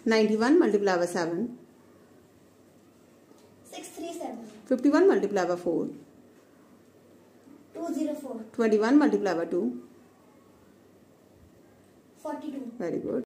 91 multiplied by 7. 637. 51 multiplied by 4. 204. 21 multiplied by 2. 42. Very good.